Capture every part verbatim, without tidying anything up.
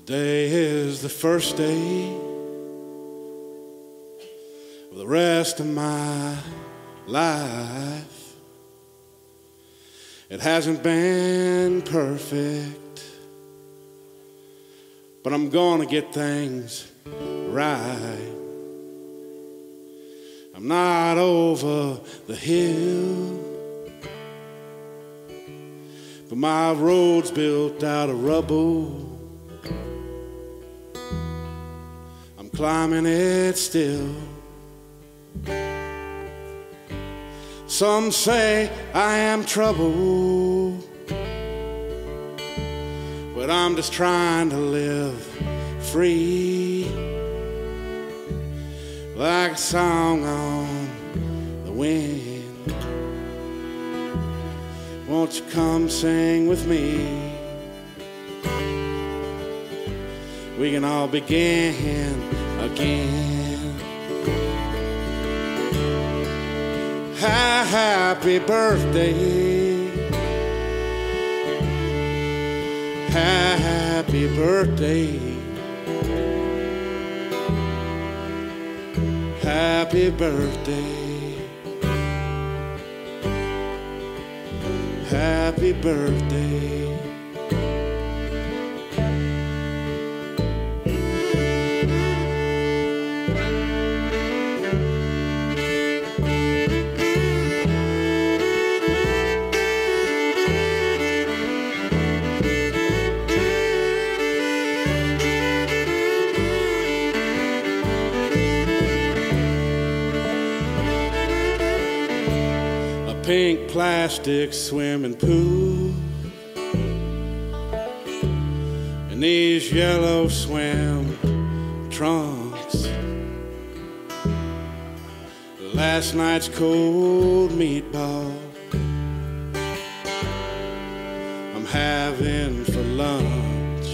Today is the first day of the rest of my life. It hasn't been perfect, but I'm gonna get things right. I'm not over the hill, but my road's built out of rubble. I'm climbing it still. Some say I am trouble, but I'm just trying to live free, like a song on the wind. Won't you come sing with me? We can all begin again. Happy birthday, happy birthday, happy birthday, happy birthday. Pink plastic swimming pool and these yellow swim trunks. Last night's cold meatball I'm having for lunch.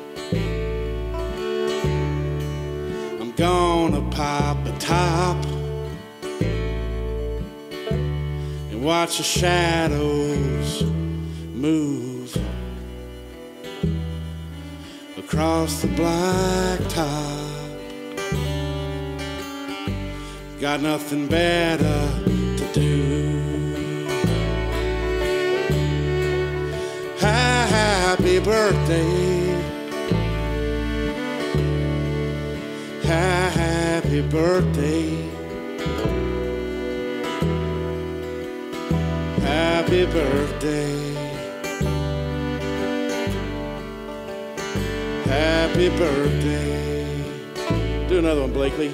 I'm gonna pop a top, watch the shadows move across the blacktop. Got nothing better to do. Happy birthday, happy birthday, happy birthday, happy birthday. Do another one, Blakely.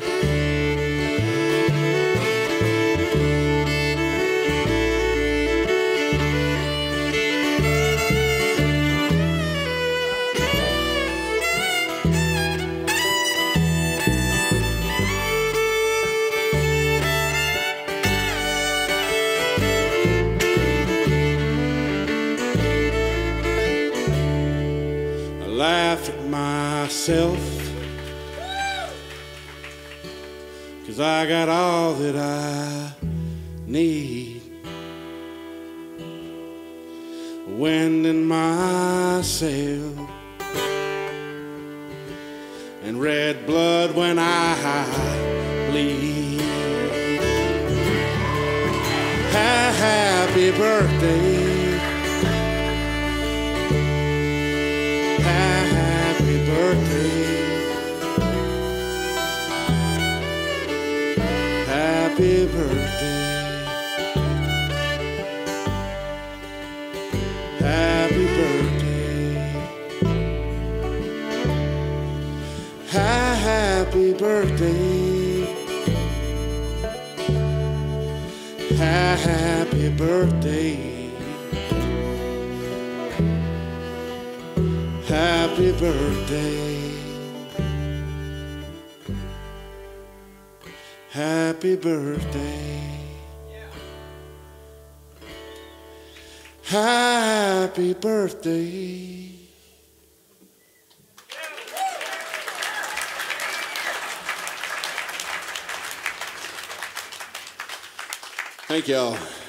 Laugh at myself, 'cause I got all that I need. Wind in my sail and red blood when I bleed. Happy birthday, happy birthday, happy birthday, happy birthday, happy birthday, happy birthday, happy birthday, happy birthday, happy birthday. Thank y'all.